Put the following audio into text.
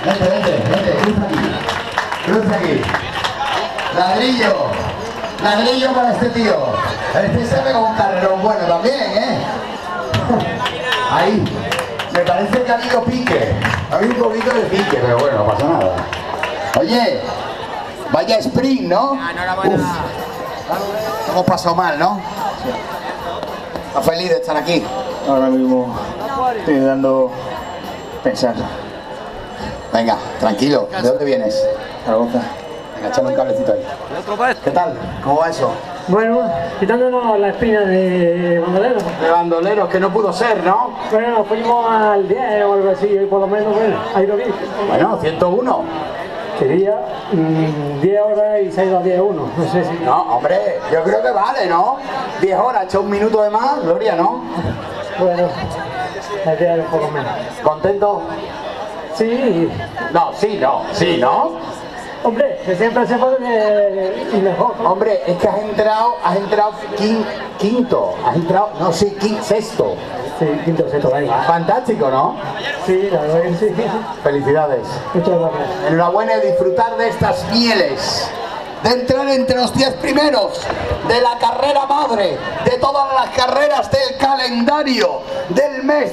Vente, cruza aquí. Ladrillo. Ladrillo para este tío. Este se pega un carrerón bueno también, ¿eh? Ahí. Me parece que ha habido pique. Ha habido un poquito de pique, pero bueno, no pasa nada. Oye, vaya sprint, ¿no? Hemos pasado mal, ¿no? ¿Estás feliz de estar aquí? Ahora mismo estoy dando pensar. Venga, tranquilo. ¿De dónde vienes? Zaragoza. Venga, échame un cablecito ahí. ¿Qué tal? ¿Cómo va eso? Bueno, quitándonos la espina de bandolero. De bandoleros, que no pudo ser, ¿no? Bueno, fuimos al 10 o algo así, y por lo menos, bueno, ha ido bien. Bueno, 101. Sería 10 horas y se ha ido a 10-1, no sé si... No, hombre, yo creo que vale, ¿no? 10 horas, echa un minuto de más, Gloria, ¿no? Bueno, hay que dar un poco menos. ¿Contento? Sí, No, sí, no, sí, ¿no? hombre, que siempre se puede ir mejor, ¿no? Hombre, es que has entrado quinto, has entrado, no, sí, sexto. Sí, quinto, sexto, venga. Fantástico, ¿no? Sí, la verdad que sí. Felicidades. Muchas gracias. Enhorabuena y disfrutar de estas mieles, de entrar entre los 10 primeros, de la carrera madre, de todas las carreras del calendario, del mes